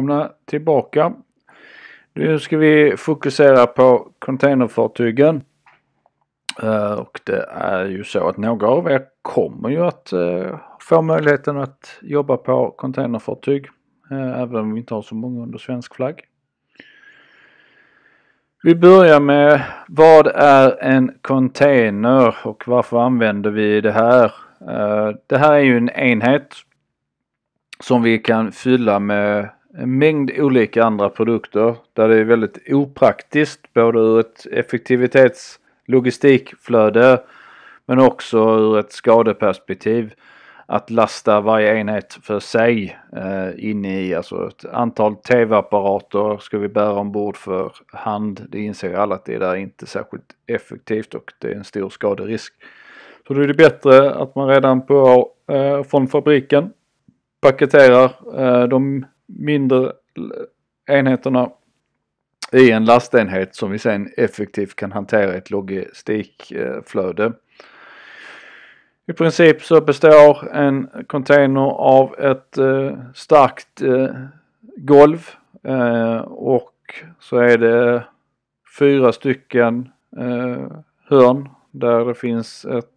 välkomna tillbaka. Nu ska vi fokusera på containerfartygen. Och det är ju så att några av er kommer ju att få möjligheten att jobba på containerfartyg. Även om vi inte har så många under svensk flagg. Vi börjar med vad är en container och varför använder vi det här? Det här är ju en enhet som vi kan fylla med en mängd olika andra produkter där det är väldigt opraktiskt både ur ett logistikflöde men också ur ett skadeperspektiv att lasta varje enhet för sig inne i, alltså ett antal tv-apparater ska vi bära ombord för hand. Det inser alla att det där är inte särskilt effektivt och det är en stor skaderisk. Så då är det bättre att man redan från fabriken paketerar de mindre enheterna i en lastenhet som vi sen effektivt kan hantera ett logistikflöde. I princip så består en container av ett starkt golv och så är det 4 stycken hörn där det finns ett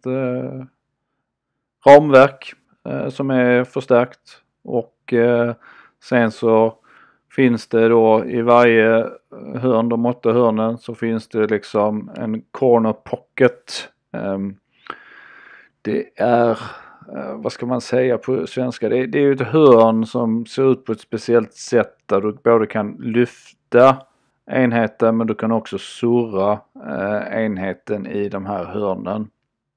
ramverk som är förstärkt och sen så finns det då i varje hörn, de 8 hörnen, så finns det liksom en corner pocket. Det är, vad ska man säga på svenska, det är ju ett hörn som ser ut på ett speciellt sätt där du både kan lyfta enheten men du kan också surra enheten i de här hörnen.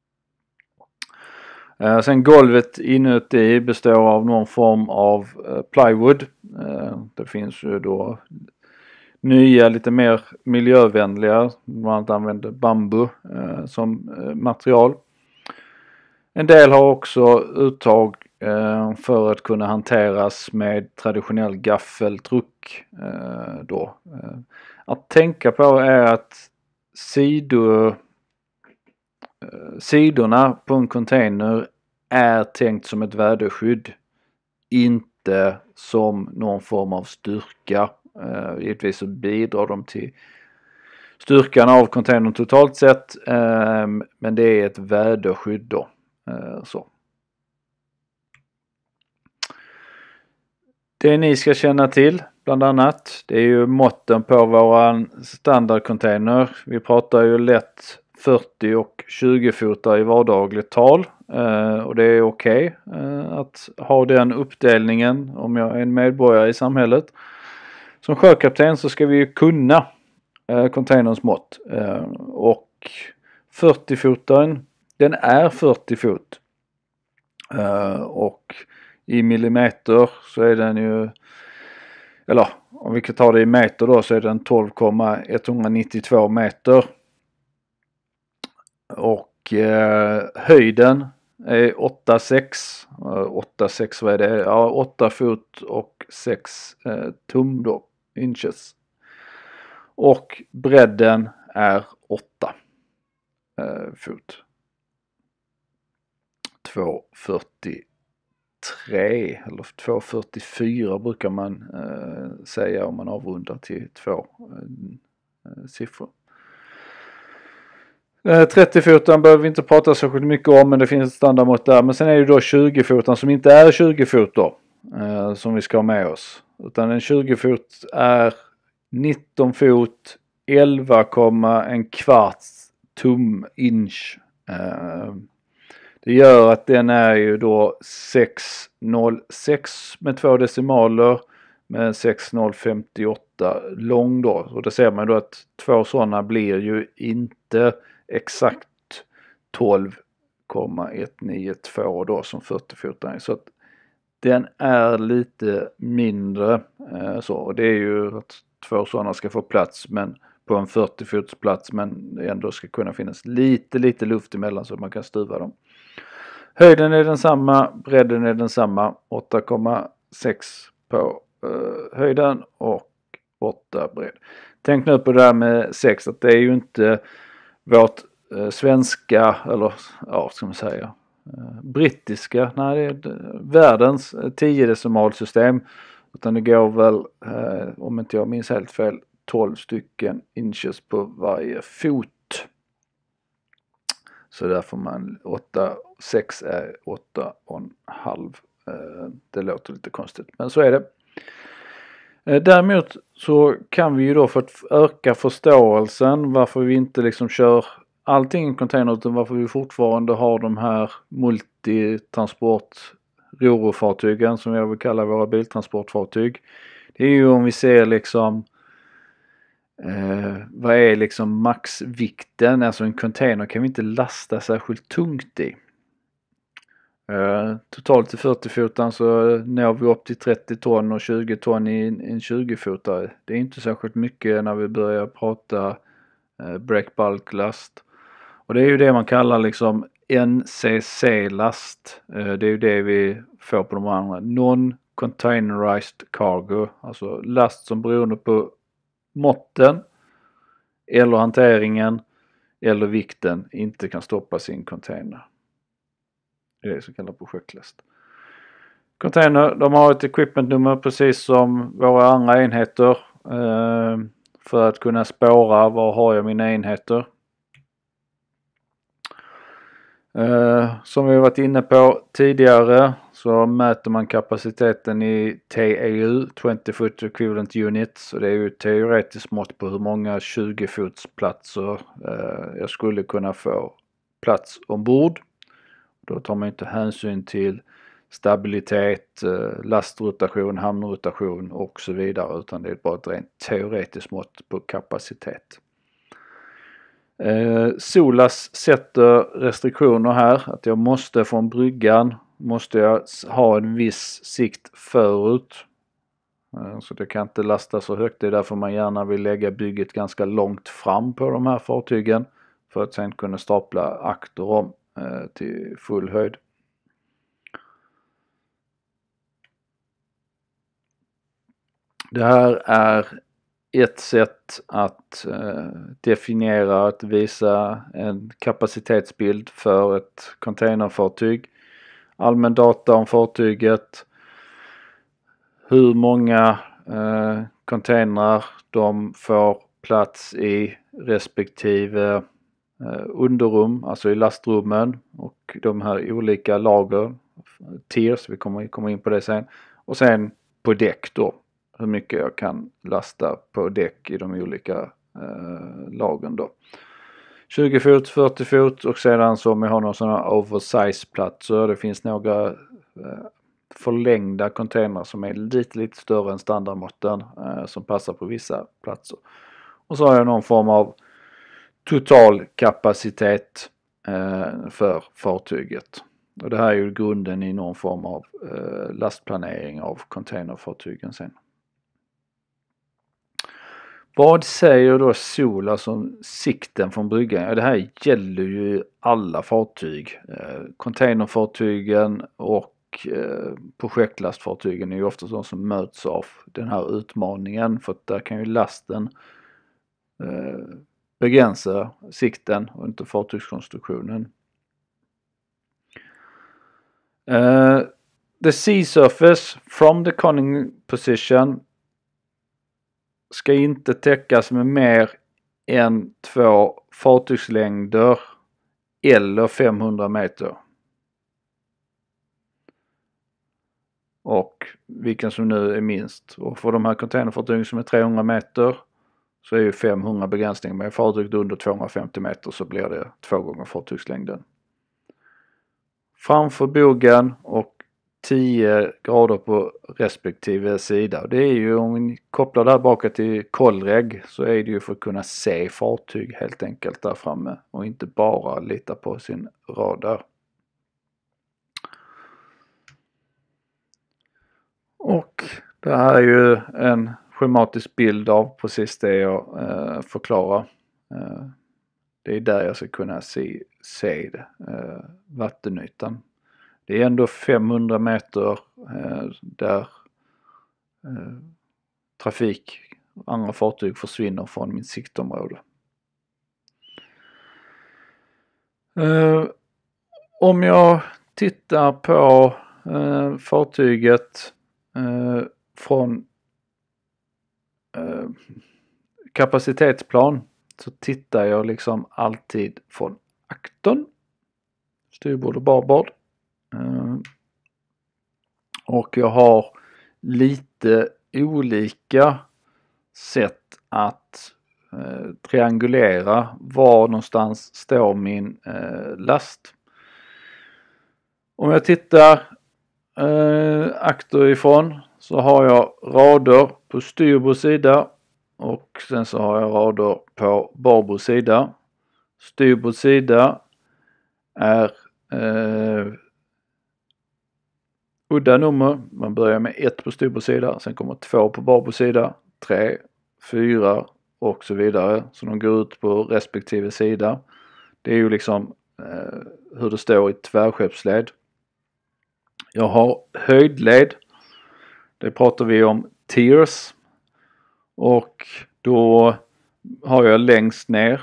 Sen golvet inuti består av någon form av plywood. Det finns ju då nya lite mer miljövänliga, man använder bambu som material. En del har också uttag för att kunna hanteras med traditionell gaffeltruck då. Att tänka på är att sidorna på en container är tänkt som ett väderskydd, inte som någon form av styrka. Givetvis så bidrar de till styrkan av containern totalt sett, men det är ett väderskydd då. Så. Det ni ska känna till bland annat, det är ju måtten på våran standardcontainer. Vi pratar ju lätt 40 och 20 fotar i vardagligt tal och det är okej att ha den uppdelningen om jag är en medborgare i samhället. Som sjökapten så ska vi ju kunna containerns mått och 40-fotaren, den är 40 fot och i millimeter så är den ju, eller om vi kan ta det i meter då, så är den 12,192 meter och höjden är 8,6 vad är det? Ja, 8 fot och 6 tum då, inches. Och bredden är 8 fot. 2,43 eller 2,44 brukar man säga om man avrundar till 2 siffror. 30-fotan behöver vi inte prata så mycket om, men det finns ett standardmått där. Men sen är det då 20-fotan som inte är 20 fot då, som vi ska ha med oss. Utan en 20-fot är 19 fot 11,25 tum inch. Det gör att den är ju då 6,06 med 2 decimaler med 6,058 lång då. Och då ser man då att 2 sådana blir ju inte exakt 12,192 då som 40-fotaren. Så att den är lite mindre så. Och det är ju att 2 sådana ska få plats men på en 40-fots plats, men ändå ska kunna finnas lite luft emellan så att man kan stuva dem. Höjden är densamma, bredden är densamma, 8,6 på höjden och 8 bredd. Tänk nu på det där med 6, att det är ju inte vårt svenska, eller ja, ska man säga, brittiska, nej det är världens 10 decimalsystem, Utan det går väl, om inte jag minns helt fel, 12 stycken inches på varje fot. Så där får man 6 är 8,5. Det låter lite konstigt, men så är det. Däremot så kan vi ju då, för att öka förståelsen varför vi inte liksom kör allting i container, utan varför vi fortfarande har de här multitransport rorofartygen som jag vill kalla våra biltransportfartyg. Det är ju om vi ser liksom vad är liksom maxvikten, alltså en container kan vi inte lasta särskilt tungt i. Totalt i 40-fotan så når vi upp till 30 ton och 20 ton i en 20-fotare. Det är inte särskilt mycket när vi börjar prata break bulk last. Och det är ju det man kallar liksom NCC-last. Det är ju det vi får på de andra. Non-containerized cargo. Alltså last som beroende på måtten eller hanteringen eller vikten inte kan stoppas i en container. Det är det som kallas projektlast. Container, de har ett equipment-nummer precis som våra andra enheter. För att kunna spåra var har jag mina enheter. Som vi varit inne på tidigare så mäter man kapaciteten i TEU, 20 foot equivalent units. Och det är ju ett teoretiskt mått på hur många 20-fotsplatser jag skulle kunna få plats ombord. Då tar man inte hänsyn till stabilitet, lastrotation, hamnrotation och så vidare, utan det är bara ett rent teoretiskt mått på kapacitet. Solas sätter restriktioner här, att jag måste från bryggan måste jag ha en viss sikt förut. Så det kan inte lasta så högt, det är därför man gärna vill lägga bygget ganska långt fram på de här fartygen för att sen kunna stapla akter om till full höjd. Det här är ett sätt att definiera, att visa en kapacitetsbild för ett containerfartyg. Allmän data om fartyget, hur många containrar de får plats i respektive underrum, alltså i lastrummen, och de här olika lager, tiers, vi kommer komma in på det sen. Och sen på däck då, hur mycket jag kan lasta på däck i de olika lagren då. 20 fot, 40 fot och sedan så om jag har någon sån här oversize platser, det finns några förlängda containrar som är lite större än standardmåtten som passar på vissa platser. Och så har jag någon form av total kapacitet för fartyget. Och det här är ju grunden i någon form av lastplanering av containerfartygen sen. Vad säger då Sola som sikten från bryggan? Ja, det här gäller ju alla fartyg. Containerfartygen och projektlastfartygen är ju ofta de som möts av den här utmaningen, för att där kan ju lasten begränsa sikten och inte fartygskonstruktionen. The sea surface from the conning position ska inte täckas med mer än 2 fartygslängder eller 500 meter. Och vilken som nu är minst. Och för de här containerfartygen som är 300 meter så är ju 500 begränsning. Med fartyg under 250 meter så blir det 2 gånger fartygslängden. Framför bogen och 10 grader på respektive sida. Det är ju, om vi kopplar det här baka till kollreg, så är det ju för att kunna se fartyg helt enkelt där framme och inte bara lita på sin radar. Och det här är ju en schematisk bild av precis det jag förklarar. Det är där jag ska kunna se vattenytan. Det är ändå 500 meter där trafik och andra fartyg försvinner från mitt siktområde. Om jag tittar på fartyget från kapacitetsplan så tittar jag liksom alltid från aktorn, styrbord och barbord. Och jag har lite olika sätt att triangulera var någonstans står min last. Om jag tittar aktor ifrån så har jag rader på styrbord sida och sen så har jag rader på barbord sida. Styrbord sida är udda nummer. Man börjar med 1 på styrbord sida, sen kommer 2 på barbord sida, 3, 4 och så vidare. Så de går ut på respektive sida. Det är ju liksom hur det står i tvärskeppsled. Jag har höjdled. Det pratar vi om tiers. Och då har jag längst ner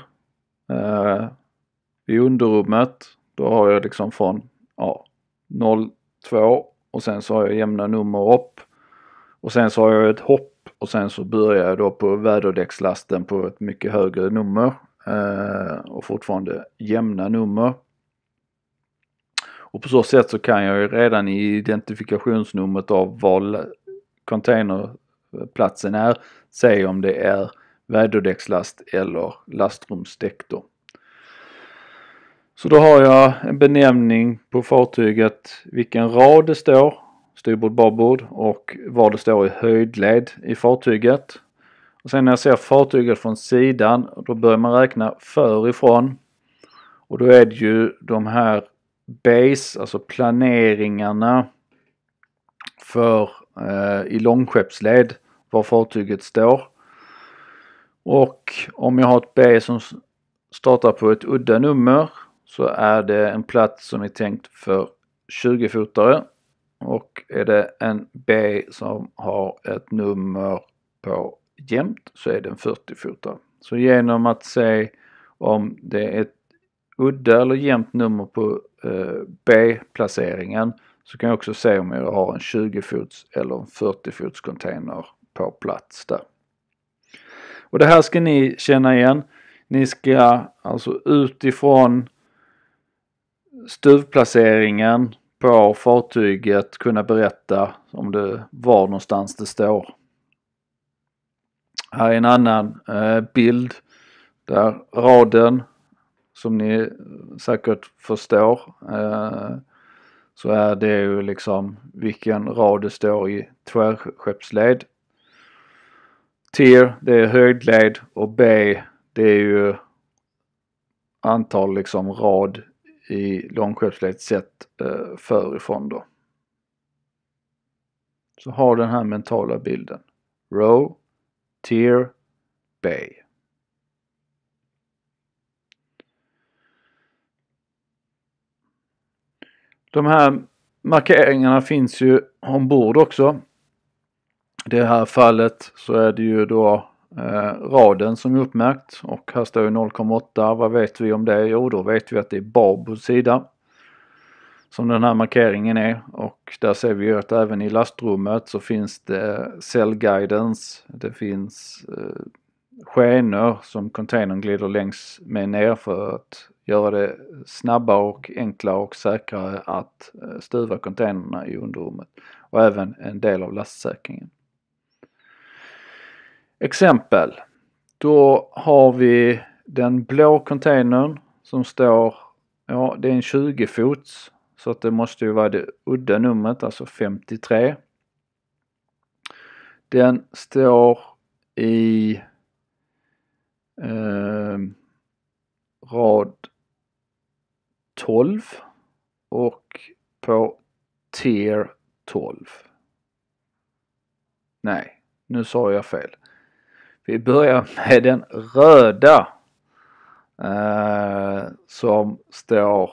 i underrummet. Då har jag liksom från 0, 2 och sen så har jag jämna nummer upp. Och sen så har jag ett hopp och sen så börjar jag då på väderdäckslasten på ett mycket högre nummer. Och fortfarande jämna nummer. Och på så sätt så kan jag ju redan i identifikationsnumret av vad containerplatsen är säga om det är väderdäckslast eller lastrumsdäck då. Så då har jag en benämning på fartyget vilken rad det står, styrbord, barbord, och vad det står i höjdled i fartyget. Och sen när jag ser fartyget från sidan, då börjar man räkna förifrån. Och då är det ju de här base, alltså planeringarna för i långskeppsled var fartyget står. Och om jag har ett B som startar på ett udda nummer så är det en plats som är tänkt för 20-fotare. Och är det en B som har ett nummer på jämnt så är det en 40-fotare. Så genom att se om det är ett udda eller jämnt nummer på B-placeringen så kan jag också se om jag har en 20-fots eller en 40-fots container på plats där. Och det här ska ni känna igen. Ni ska alltså utifrån stuvplaceringen på fartyget kunna berätta om det var någonstans det står. Här är en annan bild där raden, som ni säkert förstår, så är det ju liksom vilken rad det står i tvärskeppsled. Tier, det är höjdled, och B, det är ju antal liksom rad i långskeppsled sett förifrån då. Så har den här mentala bilden. Row, tier, bay. De här markeringarna finns ju ombord också. I det här fallet så är det ju då raden som är uppmärkt, och här står ju 0,8. Vad vet vi om det? Jo, då vet vi att det är barbord sida som den här markeringen är, och där ser vi ju att även i lastrummet så finns det cell guidance, det finns skenor som containern glider längs med ner för att göra det snabbare och enklare och säkrare att stuva containerna i underrummet, och även en del av lastsäkringen. Exempel. Då har vi den blå containern som står, ja det är en 20-fots, så att det måste ju vara det udda numret, alltså 53. Den står i rad 12 och på tier 12. Nej, nu sa jag fel. Vi börjar med den röda som står,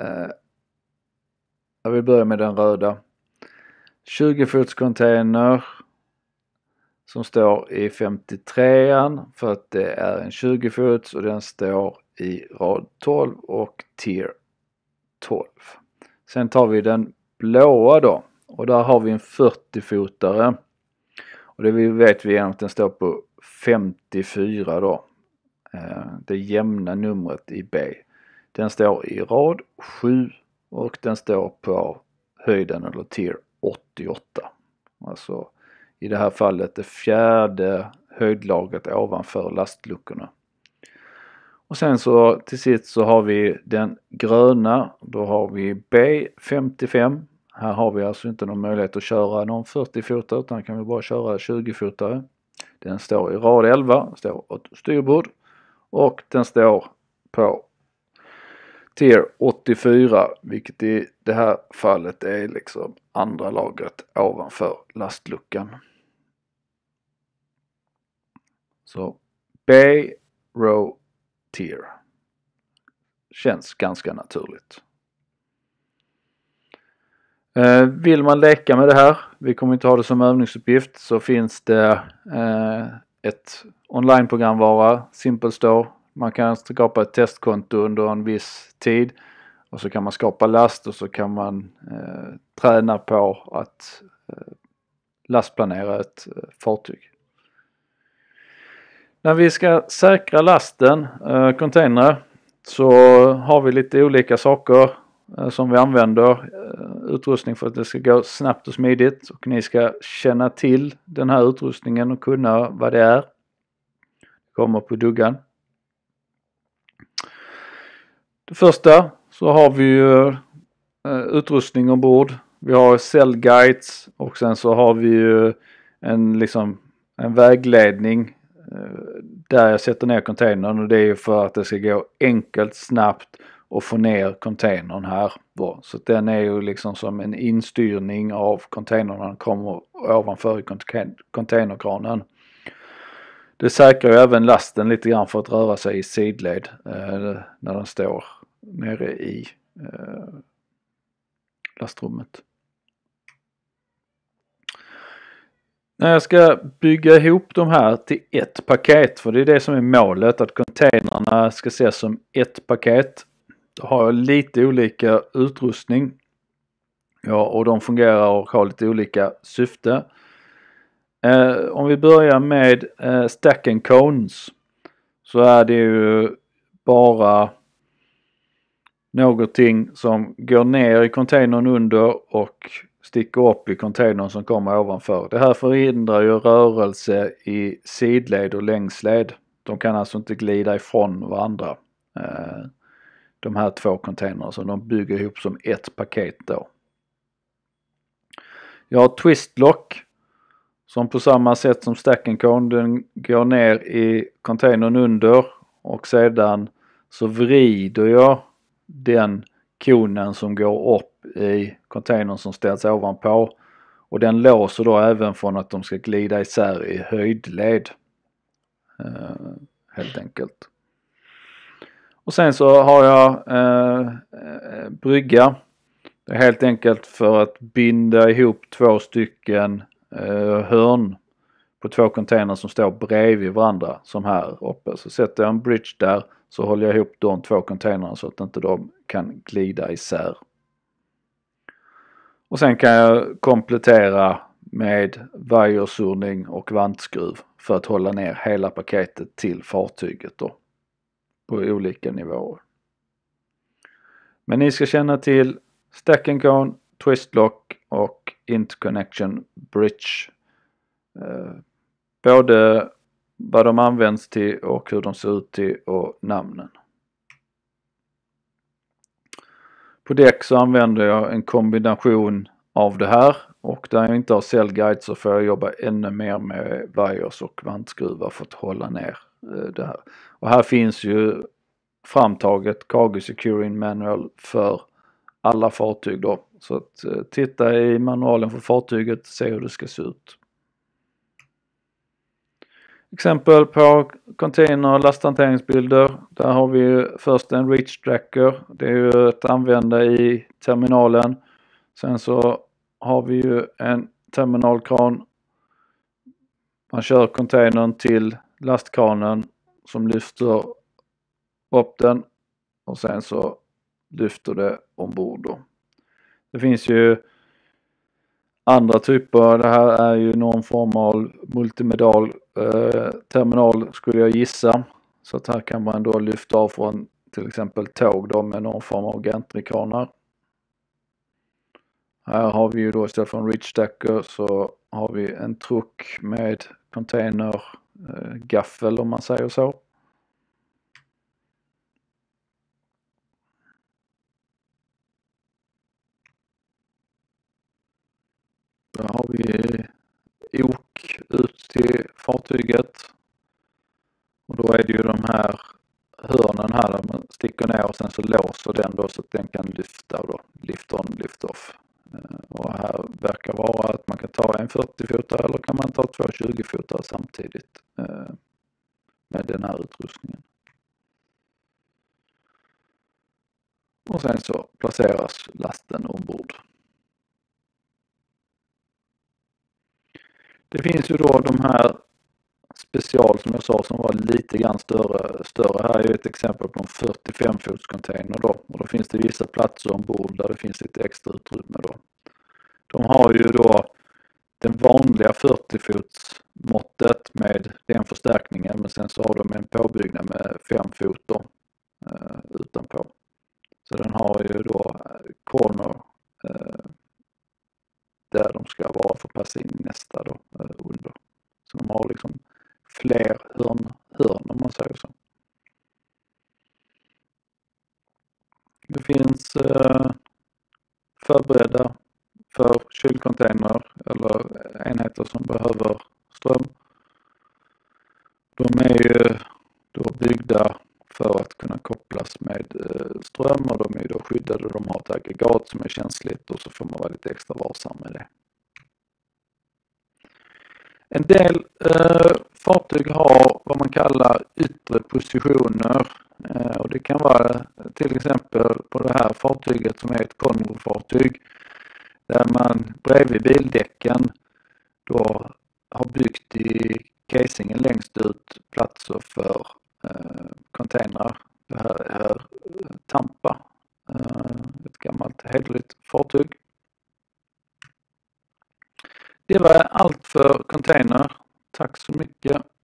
vi börjar med den röda 20-fots container som står i 53an för att det är en 20-fots, och den står i rad 12 och tier 12. Sen tar vi den blåa då, och där har vi en 40-fotare Och det vet vi att den står på 54 då. Det jämna numret i B. Den står i rad 7 och den står på höjden eller tier 88. Alltså i det här fallet det fjärde höjdlaget ovanför lastluckorna. Och sen så till sist så har vi den gröna, då har vi B55. Här har vi alltså inte någon möjlighet att köra någon 40-fotare utan kan vi bara köra 20-fotare. Den står i rad 11, står åt styrbord och den står på tier 84, vilket i det här fallet är liksom andra lagret ovanför lastluckan. Så B row tier känns ganska naturligt. Vill man leka med det här, vi kommer inte ha det som övningsuppgift, så finns det ett onlineprogramvara, Simple Store. Man kan skapa ett testkonto under en viss tid och så kan man skapa last och så kan man träna på att lastplanera ett fartyg. När vi ska säkra lasten, containrar, så har vi lite olika saker som vi använder. Utrustning för att det ska gå snabbt och smidigt och ni ska känna till den här utrustningen och kunna vad det är. Kommer på duggan. Det första så har vi ju utrustning ombord. Vi har cellguides och sen så har vi ju en vägledning där jag sätter ner containern, och det är ju för att det ska gå enkelt, snabbt och få ner containern här. Så den är ju liksom som en instyrning av containern när den kommer ovanför i containerkranen. Det säkrar ju även lasten lite grann för att röra sig i sidled när den står nere i lastrummet. När jag ska bygga ihop de här till ett paket, för det är det som är målet, att containrarna ska ses som ett paket. Då har jag lite olika utrustning. Ja, och de fungerar och har lite olika syfte. Om vi börjar med stack and cones, så är det ju bara någonting som går ner i containern under och sticker upp i containern som kommer ovanför. Det här förhindrar ju rörelse i sidled och längsled. De kan alltså inte glida ifrån varandra. De här två containrarna, så de bygger ihop som ett paket då. Jag har twistlock som på samma sätt som stack and cone, den går ner i containern under och sedan så vrider jag den konen som går upp i containern som ställs ovanpå, och den låser då även från att de ska glida isär i höjdled helt enkelt. Och sen så har jag brygga. Det är helt enkelt för att binda ihop två stycken hörn på två containrar som står bredvid varandra som här uppe. Så sätter jag en bridge där, så håller jag ihop de två containrarna så att inte de kan glida isär. Och sen kan jag komplettera med vajersurning och vantskruv för att hålla ner hela paketet till fartyget då, på olika nivåer. Men ni ska känna till stack and cone, twistlock och interconnection bridge. Både vad de används till och hur de ser ut till och namnen. På däck så använder jag en kombination av det här, och där jag inte har cellguide så får jag jobba ännu mer med wires och vantskruvar för att hålla ner det här. Och här finns ju framtaget Cargo Securing Manual för alla fartyg då. Så att titta i manualen för fartyget och se hur det ska se ut. Exempel på container- och lasthanteringsbilder. Där har vi först en reach tracker. Det är ju att använda i terminalen. Sen så har vi ju en terminalkran. Man kör containern till lastkranen som lyfter upp den. Och sen så lyfter det ombord då. Det finns ju Andra typer, det här är ju någon form av multimodal terminal skulle jag gissa. Så att här kan man då lyfta av från till exempel tåg då med någon form av gantrykranar. Här har vi ju då istället för en reach stacker så har vi en truck med container gaffel om man säger så. Då har vi ok ut till fartyget. Och då är det ju de här hörnen här där man sticker ner och sen så låser den då så att den kan lyfta då. Lift on, lift off. Och här verkar vara att man kan ta en 40-fotare eller kan man ta två 20-fotare samtidigt med den här utrustningen. Och sen så placeras lasten ombord. Det finns ju då de här special som jag sa som var lite grann större. Här är ju ett exempel på en 45-fots container då. Och då finns det vissa platser ombord där det finns lite extra utrymme då. De har ju då den vanliga 40-fots måttet med den förstärkningen men sen så har de en påbyggnad med 5 fot då, utanpå. Så den har ju då corner där de ska vara för att passa in nästa då under. Så de har liksom fler hörn om man säger så. Det finns förberedda för kylcontainer eller enheter som behöver ström. De är ju då byggda för att kunna kopplas med ström och de är ju då skyddade. De har ett aggregat som är känsligt och så får man vara lite extra varsam med det. En del fartyg har vad man kallar yttre positioner och det kan vara till exempel på det här fartyget som är ett Convo-fartyg där man bredvid bildäcken då har byggt i casingen längst ut platser för containrar. Det här är Tampa, ett gammalt hederligt fartyg. Det var allt för container. Tack så mycket.